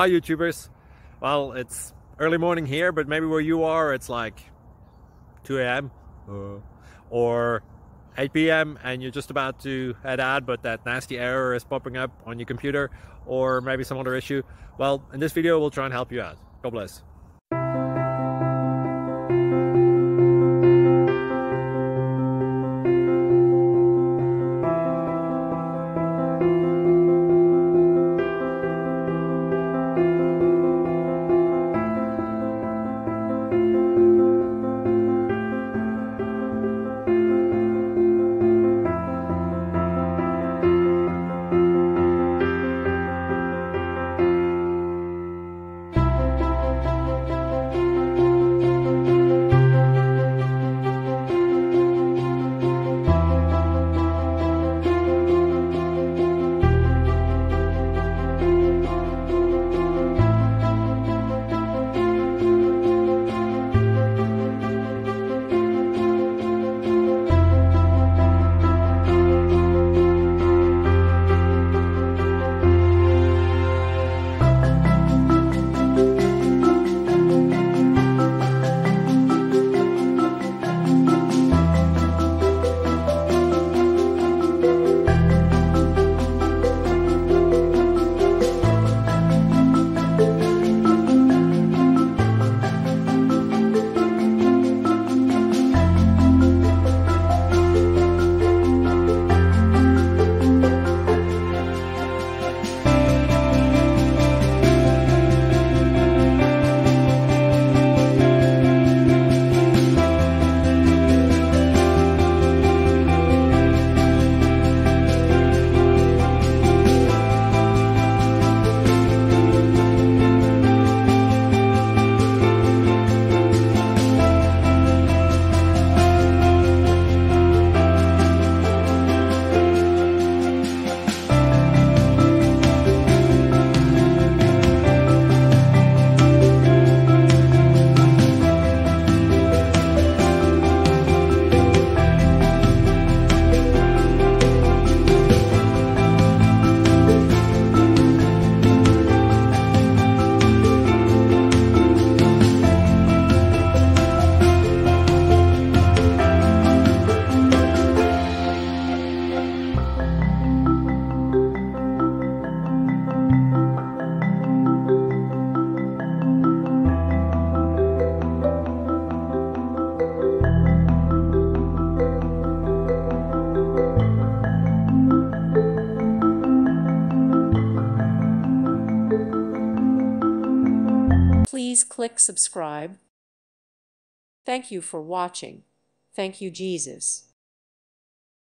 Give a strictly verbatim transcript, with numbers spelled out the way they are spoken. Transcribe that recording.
Hi YouTubers. Well, it's early morning here, but maybe where you are it's like two A M uh, or eight P M and you're just about to head out, but that nasty error is popping up on your computer, or maybe some other issue. Well, in this video we'll try and help you out. God bless. Please click subscribe. Thank you for watching. Thank you, Jesus.